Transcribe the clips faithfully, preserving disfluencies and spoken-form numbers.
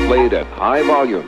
played at high volume.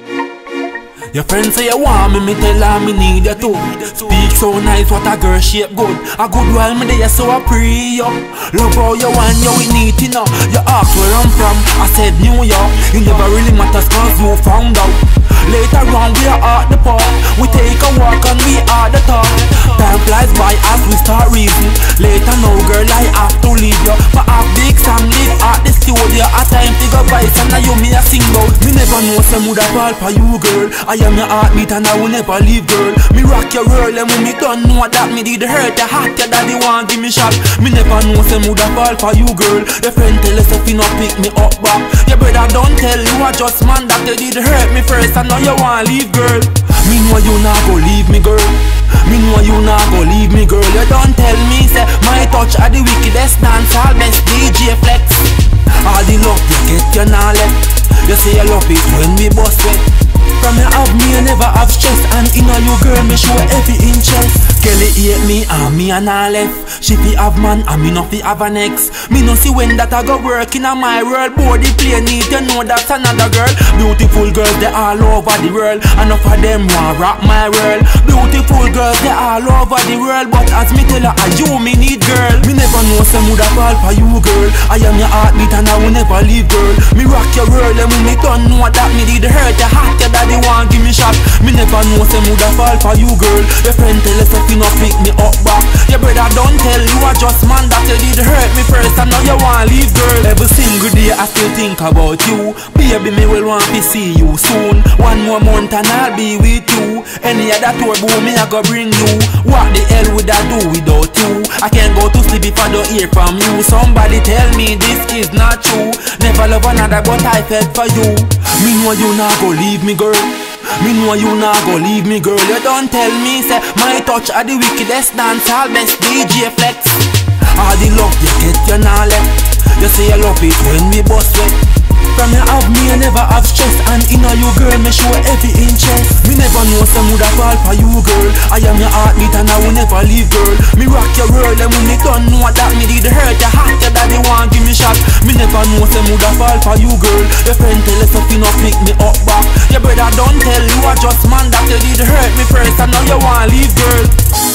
Your friend say you want me, me tell her me need you too. Speak so nice, what a girl shape good. A good while me there, so I pray you. Love how you want, you we need to know. You ask where I'm from, I said New York. It never really matters cause you found out. Later on we are at the park. We take a walk and we are the talk. Time flies by as we start reason. Later now girl I have to leave you. But have the exam live at the studio. A time to go by and now you me a sing out. Me never know some would have fall for you girl. I am your heartbeat and I will never leave girl. Me rock your world and when me don't know that me did hurt your heart. Your daddy want give me shot. Me never know some would have fall for you girl. Your friend tell us if you not pick me up back. Your brother don't tell you I just man that you did hurt me first and now you want leave girl. Me know you not go leave me girl. Me know you not go leave me girl. You don't tell me say my touch are the wickedest dancehall best D J flex. All the love you get you not left. You say you love it when we bust it. From you have me, you never have stress. And in a you girl, me show every interest. Kelly hate me and me and I left. She fi have man and me no fi have an ex. Me no see when that I go work in a my world. Body play need to know that's another girl. Beautiful girls, they all over the world. Enough of them want rock my world. Beautiful girls, they all over the world. But as me tell her, I you me need girl. Me never know some would have fall for you girl. I am your heartbeat and I will never leave girl. Me rock your world and when me don't know that me did hurt your heart. Your daddy want give me shot. Me never know some would have fall for you girl. Your friend tell us if you not pick me up back. Your brother don't tell you I just man that you did hurt me first and now you want leave girl. Every single day I still think about you. Baby me will want to see you soon. One more month and I'll be with you. Any other tour boy me I go bring you. What the hell would I do without you? I can't go to sleep if I don't hear from you. Somebody tell me this is not true. Never love another but I felt for you. Me know you not go leave me girl. Me know you not go leave me girl. You don't tell me say my touch are the wickedest dancehall best D J flex. All the love you get you not left. You say you love it when we bust wet. From you have me, you never have stress. And in a you girl, me show every interest. Me never know some would have fall for you girl. I am your heartbeat and I will never leave girl. Me rock your world and when me don't know that me did hurt your heart. Your daddy want give me shot. Me never know some would have fall for you girl. Your friend tell us if you not pick me up back. Your brother don't tell you I just man that you did hurt me first and now you want leave girl.